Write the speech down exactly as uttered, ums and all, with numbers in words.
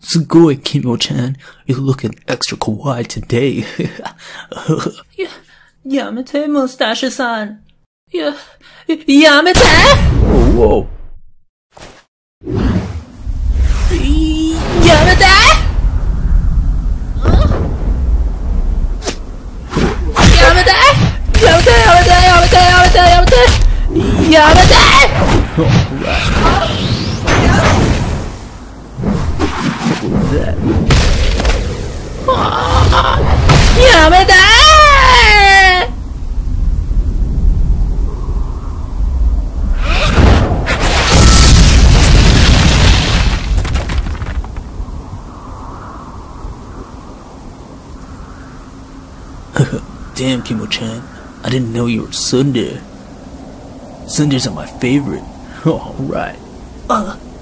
Sugoi, Kimo-chan. You're looking extra kawaii today. Yeah, Yamete Mustache-san. Yeah, Yamete! Whoa, whoa. Yamete! Huh? Yamete! Yamete! Yamete! Yamete! Yamete! Yamete! Yamete! Alright. What was that? Yamete! Damn, Kimo-chan. I didn't know you were tsundere. Tsunderes are my favorite. Alright. Uh.